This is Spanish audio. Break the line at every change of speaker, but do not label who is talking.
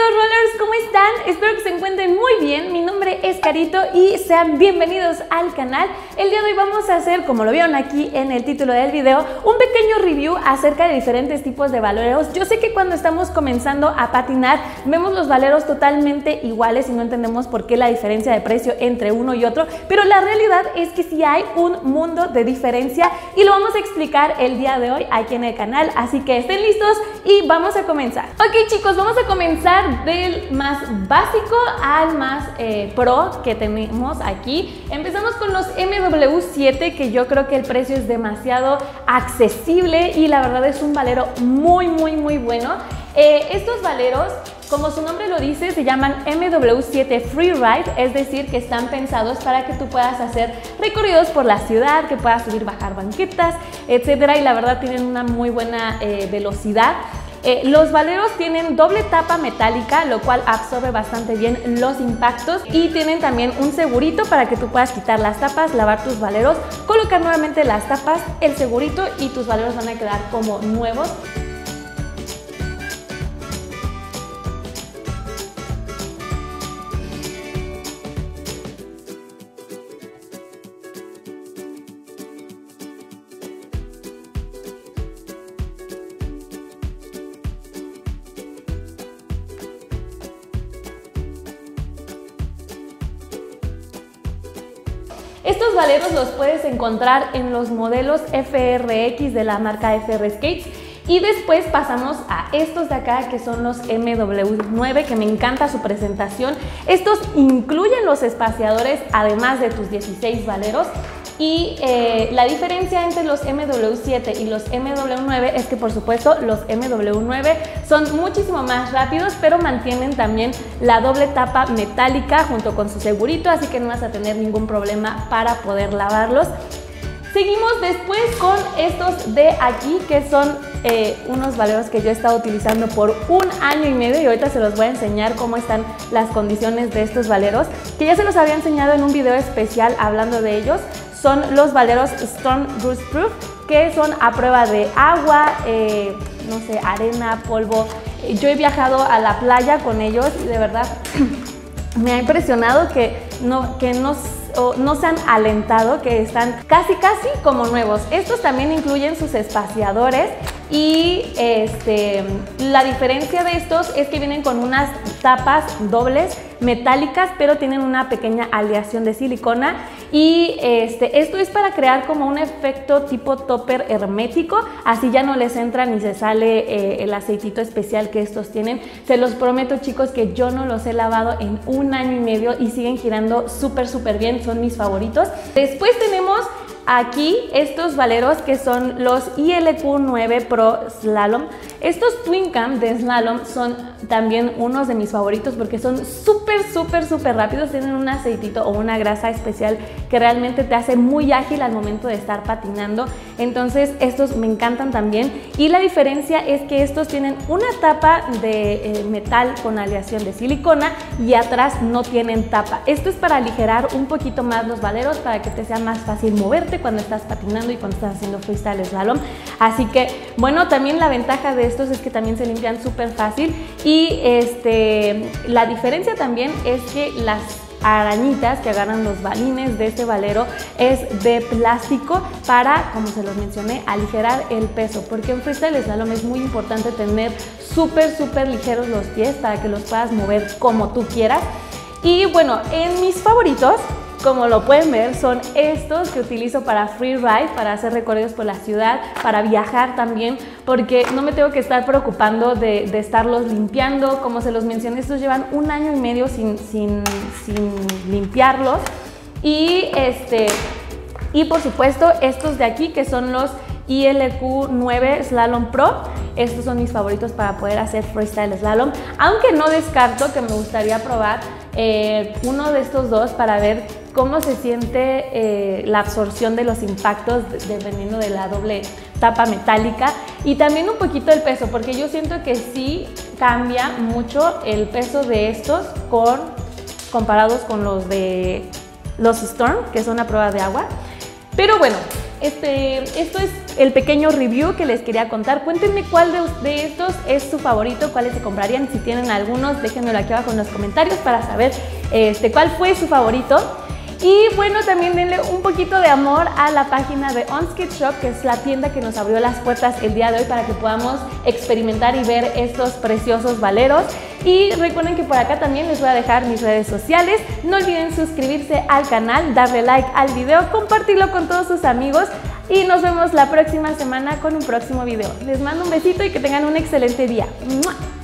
rollers, ¿cómo están? Espero que se encuentren muy bien. Mi nombre es Carito y sean bienvenidos al canal. El día de hoy vamos a hacer, como lo vieron aquí en el título del video, un pequeño review acerca de diferentes tipos de valeros. Yo sé que cuando estamos comenzando a patinar vemos los valeros totalmente iguales y no entendemos por qué la diferencia de precio entre uno y otro, pero la realidad es que sí hay un mundo de diferencia y lo vamos a explicar el día de hoy aquí en el canal, así que estén listos y vamos a comenzar. Ok chicos, vamos a comenzar del más básico al más pro que tenemos aquí. Empezamos con los MW7, que yo creo que el precio es demasiado accesible y la verdad es un valero muy bueno. Estos valeros, como su nombre lo dice, se llaman MW7 Freeride, es decir, que están pensados para que tú puedas hacer recorridos por la ciudad, que puedas subir, bajar banquetas, etcétera, y la verdad tienen una muy buena velocidad. Los valeros tienen doble tapa metálica, lo cual absorbe bastante bien los impactos, y tienen también un segurito para que tú puedas quitar las tapas, lavar tus valeros, colocar nuevamente las tapas, el segurito, y tus valeros van a quedar como nuevos. Estos valeros los puedes encontrar en los modelos FRX de la marca FR Skates. Y después pasamos a estos de acá, que son los MW9, que me encanta su presentación. Estos incluyen los espaciadores, además de tus 16 valeros. Y la diferencia entre los MW7 y los MW9 es que, por supuesto, los MW9 son muchísimo más rápidos, pero mantienen también la doble tapa metálica junto con su segurito, así que no vas a tener ningún problema para poder lavarlos. Seguimos después con estos de aquí, que son unos valeros que yo he estado utilizando por 1 año y medio, y ahorita se los voy a enseñar cómo están las condiciones de estos valeros, que ya se los había enseñado en un video especial hablando de ellos. Son los valeros Storm Rust Proof, que son a prueba de agua, no sé, arena, polvo. Yo he viajado a la playa con ellos y de verdad me ha impresionado que no se han alentado, que están casi como nuevos. Estos también incluyen sus espaciadores y la diferencia de estos es que vienen con unas tapas dobles metálicas, pero tienen una pequeña aleación de silicona, y esto es para crear como un efecto tipo topper hermético, así ya no les entra ni se sale el aceitito especial que estos tienen. Se los prometo chicos que yo no los he lavado en 1 año y medio y siguen girando súper bien, son mis favoritos. Después tenemos aquí estos valeros que son los ILQ9 Pro Slalom. Estos Twin Cam de Slalom son también unos de mis favoritos porque son súper rápidos, tienen un aceitito o una grasa especial que realmente te hace muy ágil al momento de estar patinando. Entonces estos me encantan también, y la diferencia es que estos tienen una tapa de metal con aleación de silicona y atrás no tienen tapa. Esto es para aligerar un poquito más los valeros, para que te sea más fácil moverte cuando estás patinando y cuando estás haciendo freestyle slalom. Así que bueno, también la ventaja de estos es que también se limpian súper fácil, y la diferencia también es que las arañitas que agarran los balines de este valero es de plástico para, como se los mencioné, aligerar el peso, porque en freestyle slalom es muy importante tener súper ligeros los pies para que los puedas mover como tú quieras. Y bueno, en mis favoritos, como lo pueden ver, son estos que utilizo para freeride, para hacer recorridos por la ciudad, para viajar también, porque no me tengo que estar preocupando de estarlos limpiando. Como se los mencioné, estos llevan 1 año y medio sin limpiarlos. Y por supuesto estos de aquí, que son los ILQ9 Slalom Pro. Estos son mis favoritos para poder hacer freestyle slalom, aunque no descarto que me gustaría probar uno de estos dos para ver cómo se siente la absorción de los impactos dependiendo de la doble tapa metálica, y también un poquito el peso, porque yo siento que sí cambia mucho el peso de estos comparados con los de los Storm, que son a prueba de agua. Pero bueno, esto es el pequeño review que les quería contar. Cuéntenme cuál de estos es su favorito, cuáles se comprarían. Si tienen algunos, déjenmelo aquí abajo en los comentarios para saber cuál fue su favorito. Y bueno, también denle un poquito de amor a la página de Unskid Shop, que es la tienda que nos abrió las puertas el día de hoy para que podamos experimentar y ver estos preciosos valeros. Y recuerden que por acá también les voy a dejar mis redes sociales. No olviden suscribirse al canal, darle like al video, compartirlo con todos sus amigos y nos vemos la próxima semana con un próximo video. Les mando un besito y que tengan un excelente día. ¡Mua!